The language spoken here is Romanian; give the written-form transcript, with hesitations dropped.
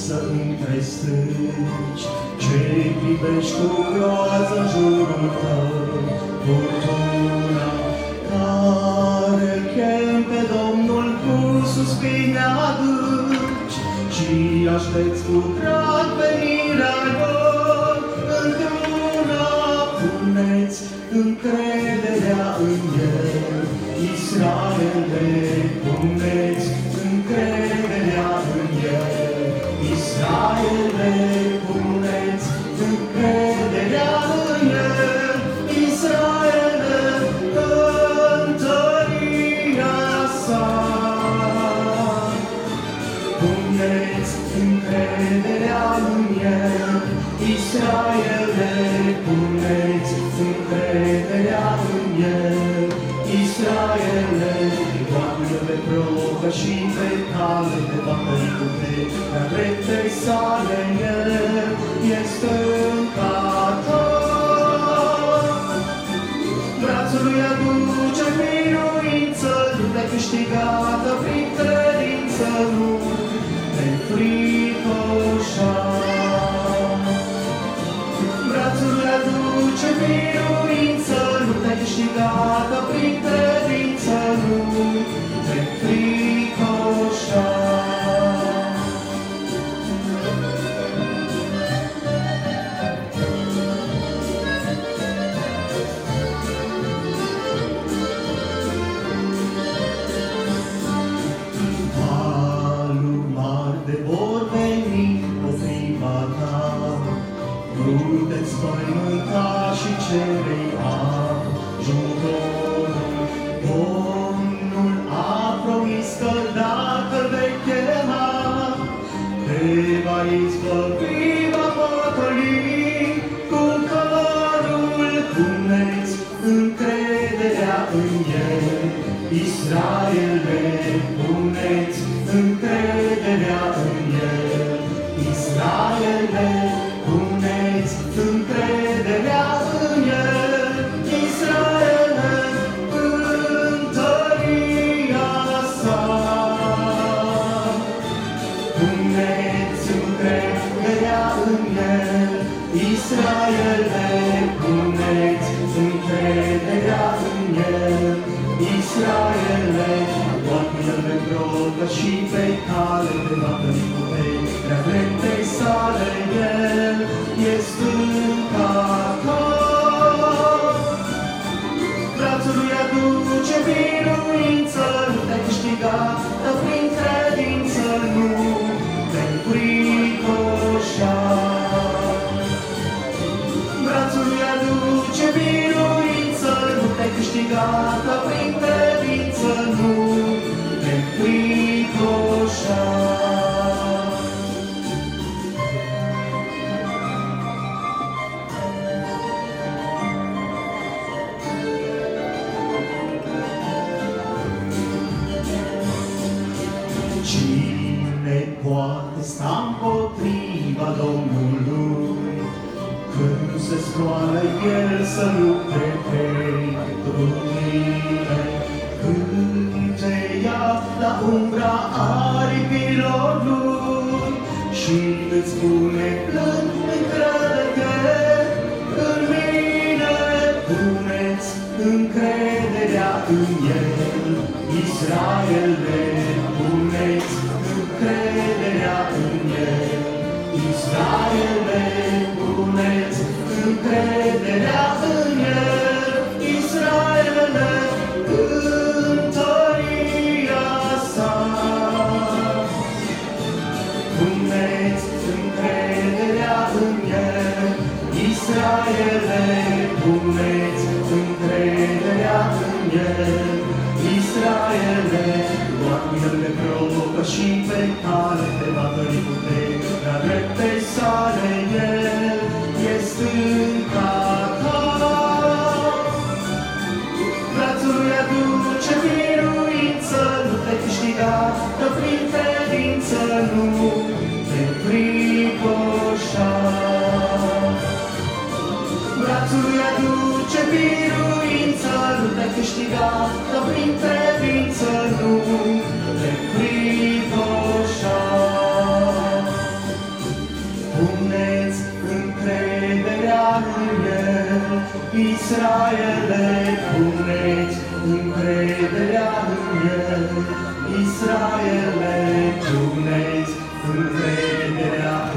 să întrestângi, ce privești cu groază în jurul tău, furtuna care chem pe Domnul cu suspine adânci și aștepți cu drag venirea lor. Într-una puneți încrederea în El, Israele, puneți încrederea în El, Israele, puneți încrederea în El, Israele, întărirea sa. Puneți încrederea în El, Israele, puneți încrederea în El, Israele, Doamne pe probă și pe cale te va tăi cu dar dreptei sale El este încătat. Brațul lui aduce biruință, nu te-ai câștigată prin credință, nu te-ai fricoșa. Brațul lui aduce biruință, nu te-ai câștigată prin credință, nu te-ai fricoșa. Valuri mari de vor veni potriva ta, nu-te-ți spăimânta și cere-i ajutorul. Domnul a promis că dacă vei chema, te va izbăvi, va păcăli cu cărul. Puneți încrederea în El, Israele, puneți încrederea în El, Israele, puneți încrederea în El, Israele, întărirea sa. Puneți încrederea în El, Israele, puneți încrederea în El, Israele, Doamne pe probă și pe cale te va tăi cu prea dreptei sale El este încătat. Brațul lui aduce biruință, nu te-ai câștigat, dar prin credință nu te-ai fricoșa. Brațul lui aduce biruință, nu te-ai câștigat, dar prin credință nu te-ai fricoșa. Cine poate sta împotriva Domnului, când se scoală El să lupte pentru tine, când te ia la umbra aripilor Lui și îți spune plând, încrede-te în mine. Puneți încrederea în El, Israele, puneți încrederea în El, Israele, puneți încrederea în El, Israele, întărirea sa. Puneți încrederea în El, Israele, puneți încrederea în El, Israele, Doamne pe probă și pe cale te va tăi cu prea dreptei sale El este încătat. Brațul lui aduce biruință, nu te-ai câștigat, că prin credință nu te-ai fricoșa. Brațul lui aduce biruință, nu te-ai câștigat, că prin credință nu te-ai fricoșa. Puneți încrederea în El, Israele, puneți încrederea în El, Israele, puneți încrederea